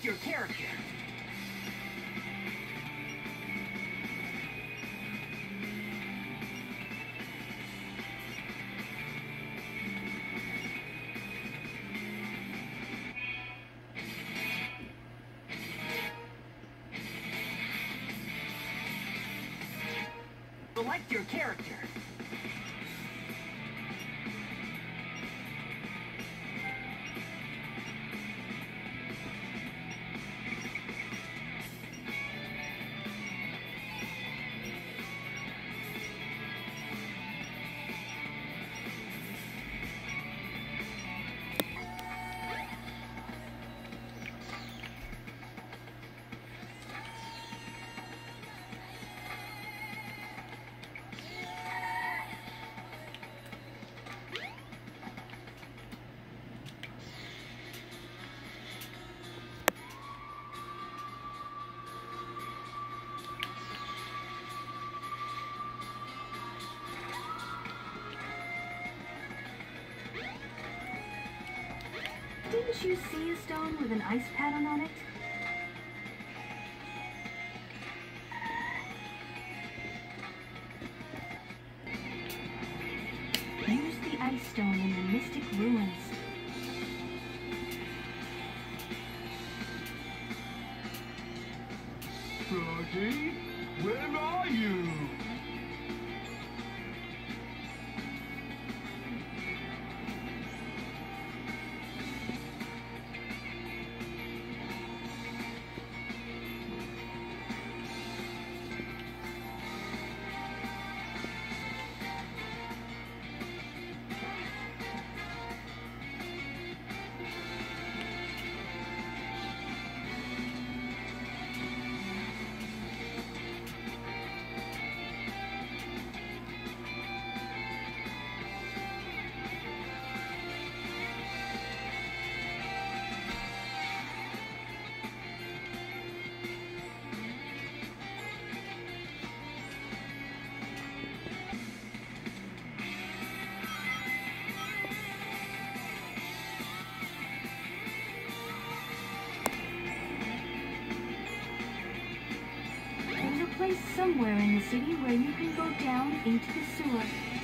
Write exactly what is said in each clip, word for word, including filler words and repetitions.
your character. Select your character. Didn't you see a stone with an ice pattern on it? Use the ice stone in the Mystic Ruins. Froggy, where are you? Place somewhere in the city where you can go down into the sewer.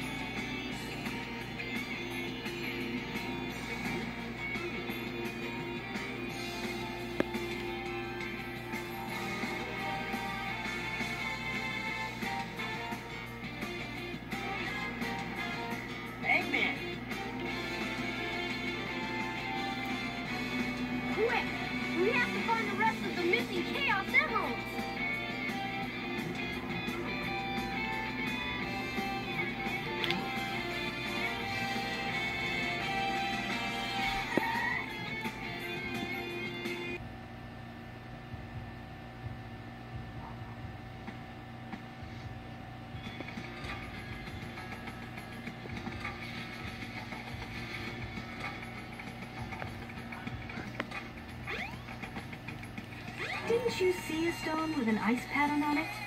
Eggman! Quick! We have to find the rest of the missing Chaos Emeralds! Didn't you see a stone with an ice pattern on it?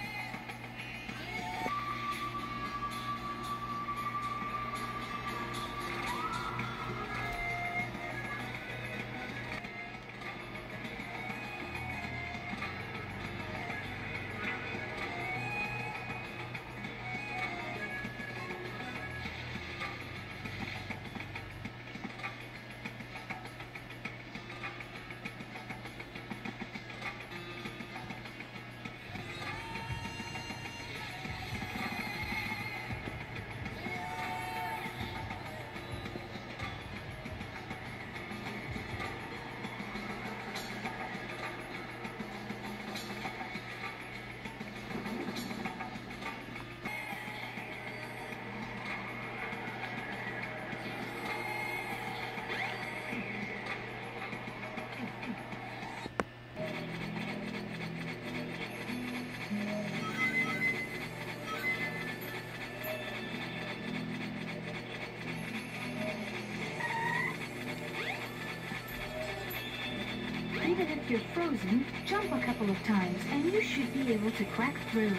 Even if you're frozen, jump a couple of times and you should be able to crack through.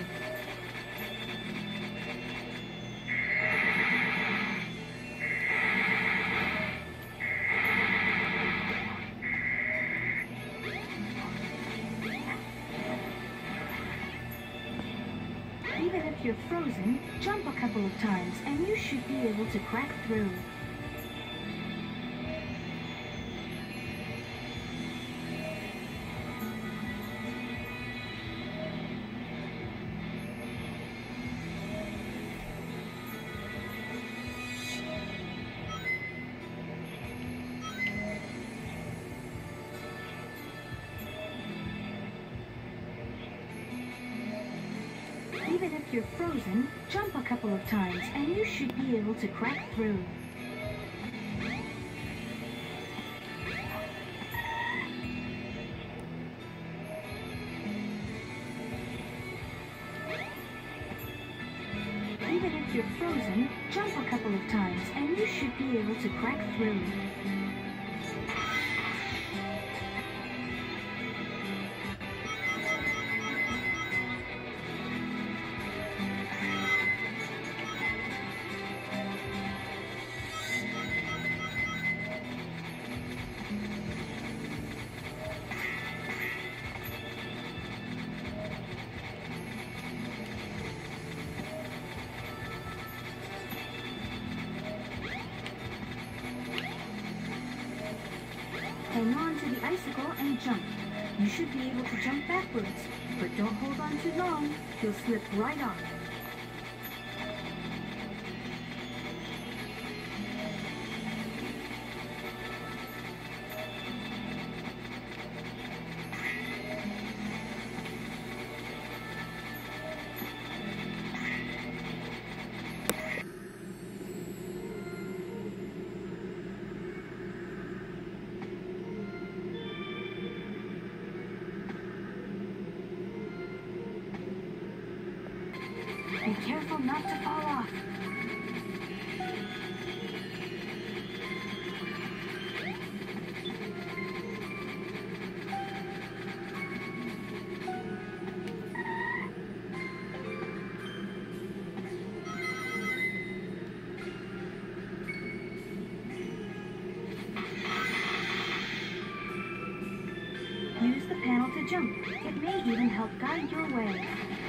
if you're frozen, jump a couple of times and you should be able to crack through. Even if you're frozen, jump a couple of times and you should be able to crack through. Even if you're frozen, jump a couple of times and you should be able to crack through. Hang on to the icicle and jump. You should be able to jump backwards, but don't hold on too long. You'll slip right off. Be careful not to fall off. Use the panel to jump. It may even help guide your way.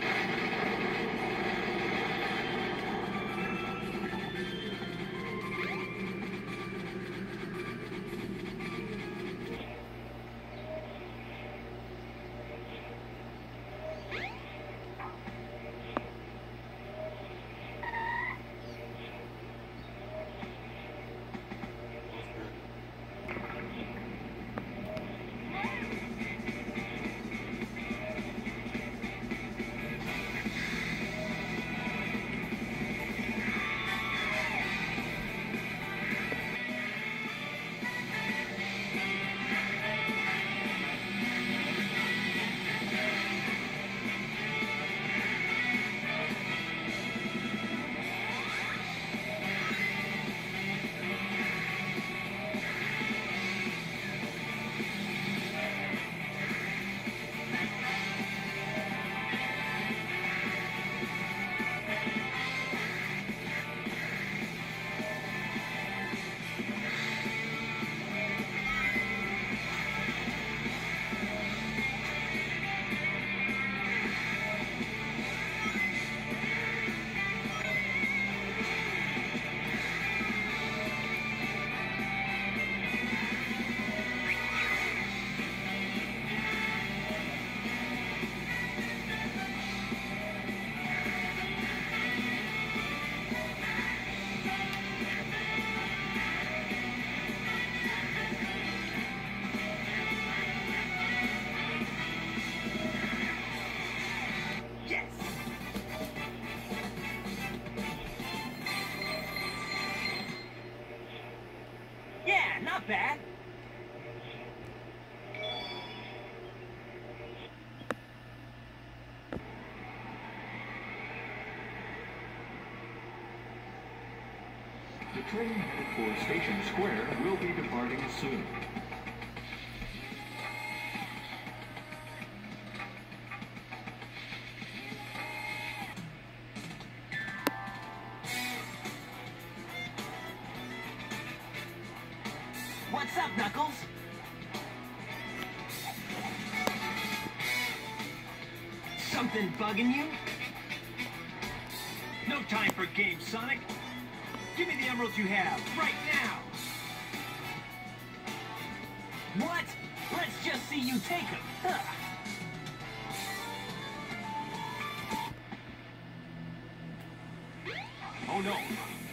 Not bad. The train headed for Station Square will be departing soon. What's up, Knuckles? Something bugging you? No time for games, Sonic. Give me the emeralds you have, right now. What? Let's just see you take them. Huh. Oh no.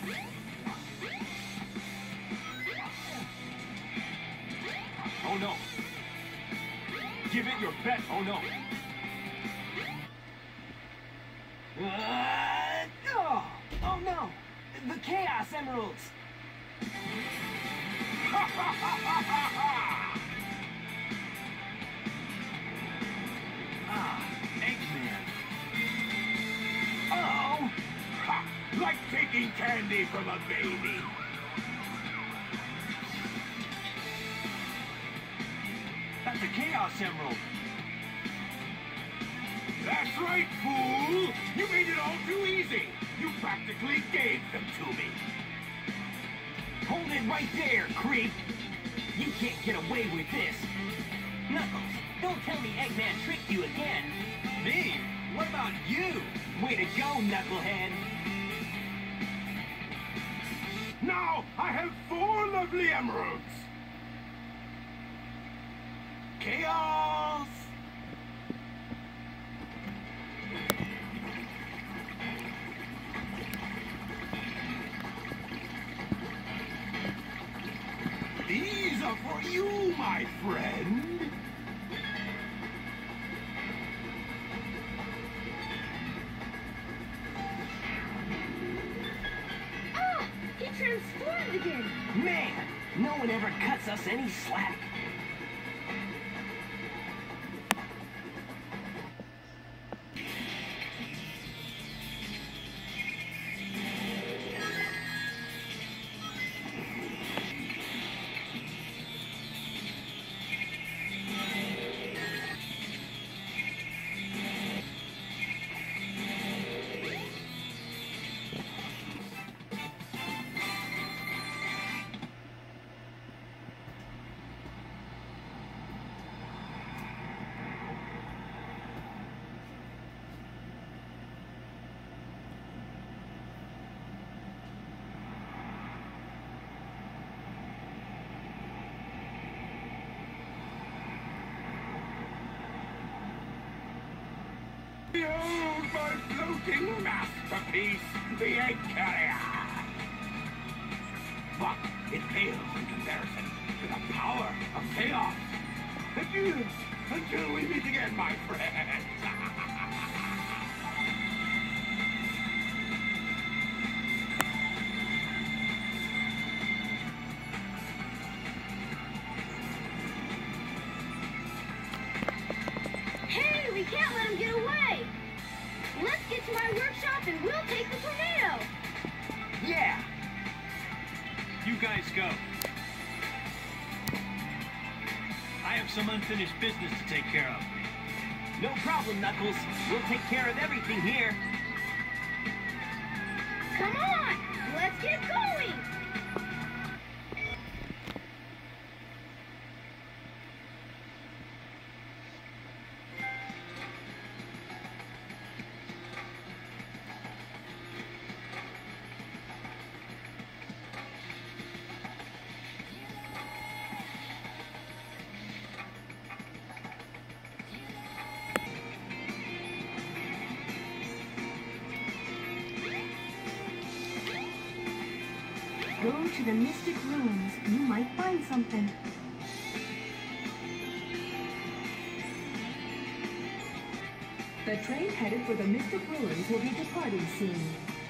Oh no. Give it your best. Oh no. Uh, oh, oh no. The Chaos Emeralds. Ha ha ha ha ha ha! Ah, Eggman. Oh! Ha! Like taking candy from a baby. That's a Chaos Emerald. That's right, fool! You made it all too easy. You practically gave them to me. Hold it right there, creep. You can't get away with this. Knuckles, don't tell me Eggman tricked you again. Me? What about you? Way to go, Knucklehead. Now I have four lovely emeralds. Chaos! These are for you, my friend. Oh, he transformed again. Man, no one ever cuts us any slack. Behold my floating masterpiece, the Egg Carrier! But it pales in comparison to the power of chaos. Adieu, until we meet again, my friends. Hey, we can't let him get away. Let's get to my workshop and we'll take the tornado. Yeah. You guys go. I have some unfinished business to take care of. No problem, Knuckles. We'll take care of everything here. Come on, let's get going. Go to the Mystic Ruins. You might find something. The train headed for the Mystic Ruins will be departing soon.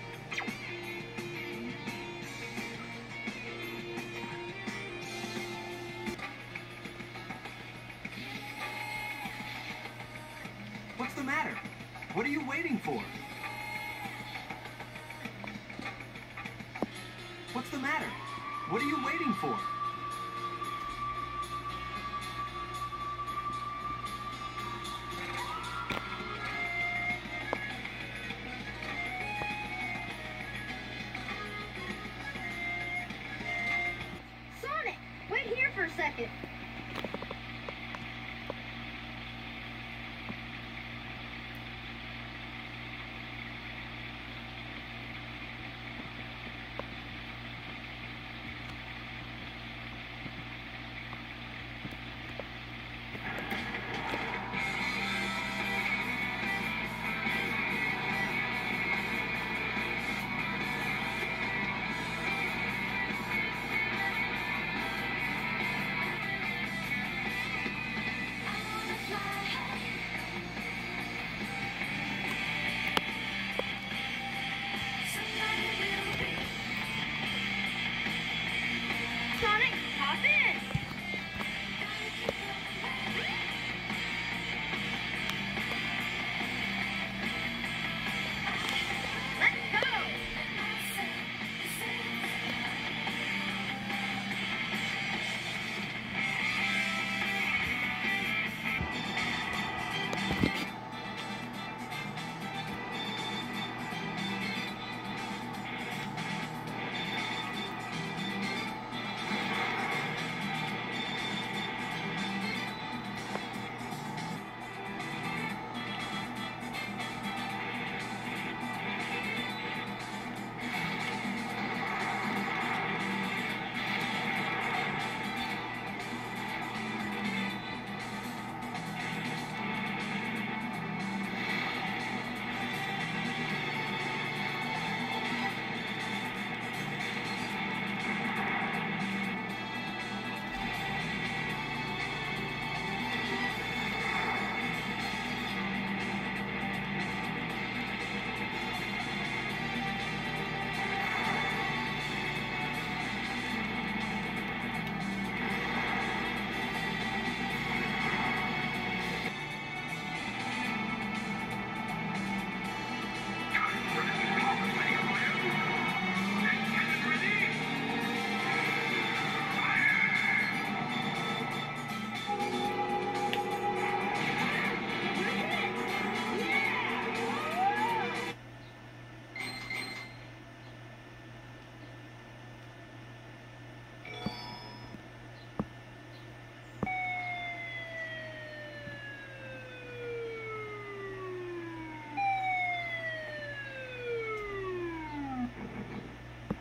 What's the matter? What are you waiting for? What's the matter? What are you waiting for? Sonic, wait here for a second.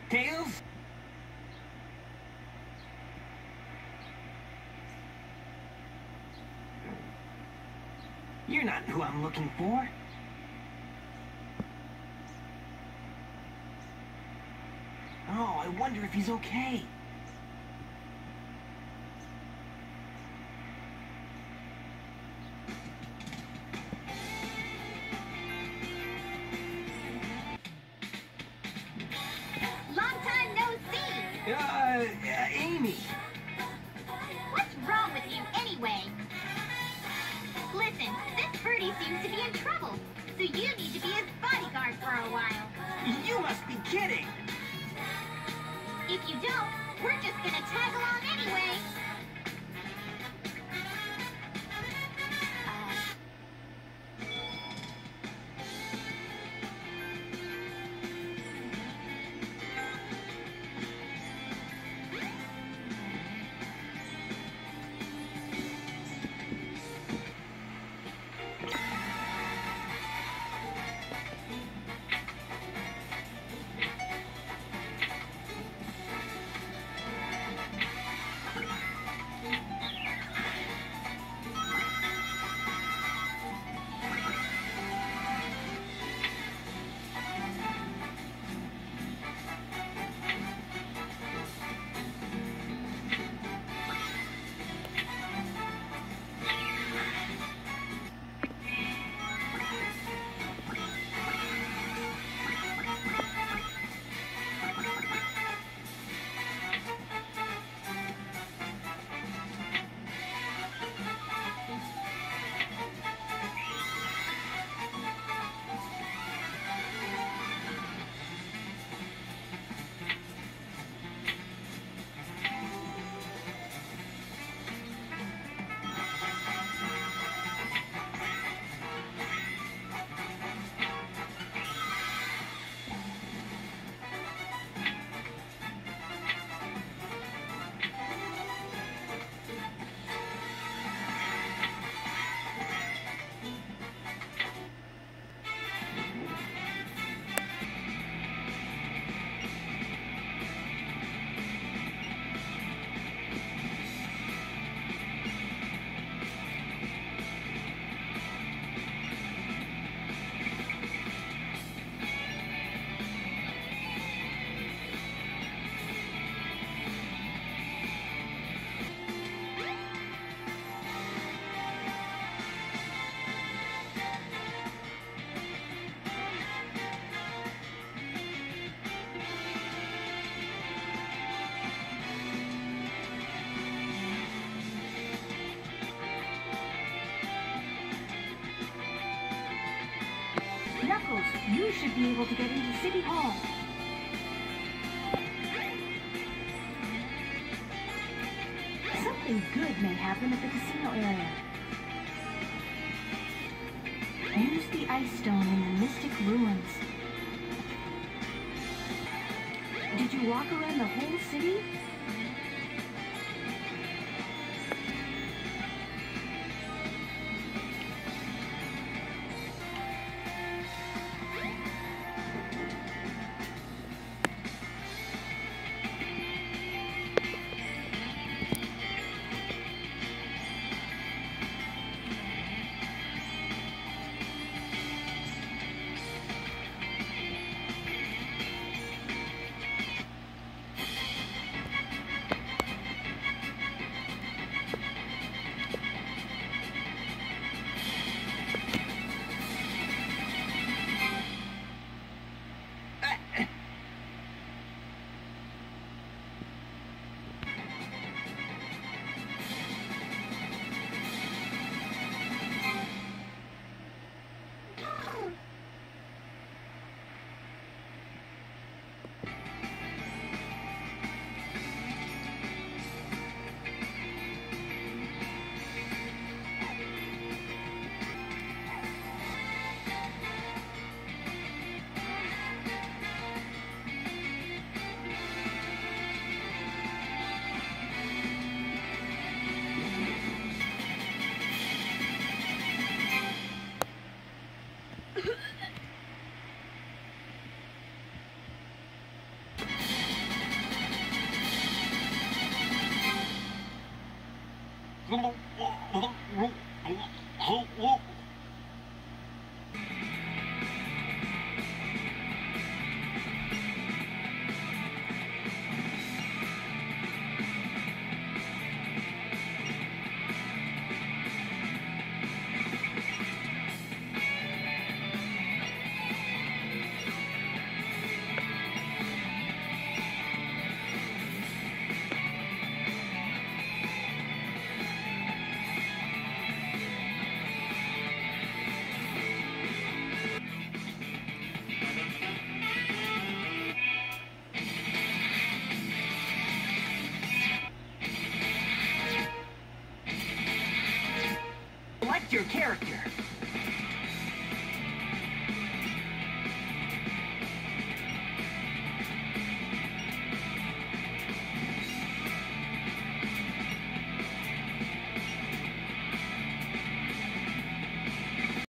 Tails? You're not who I'm looking for. Oh, I wonder if he's okay. Long time no see. Uh, uh, Amy. What's wrong with you anyway? Listen, this birdie seems to be in trouble, so you need to be his bodyguard for a while. You must be kidding. If you don't, we're just gonna tag along anyway. Knuckles, you should be able to get into City Hall. Something good may happen at the casino area. Use the Ice Stone in the Mystic Ruins. Did you walk around the whole city? Select your character.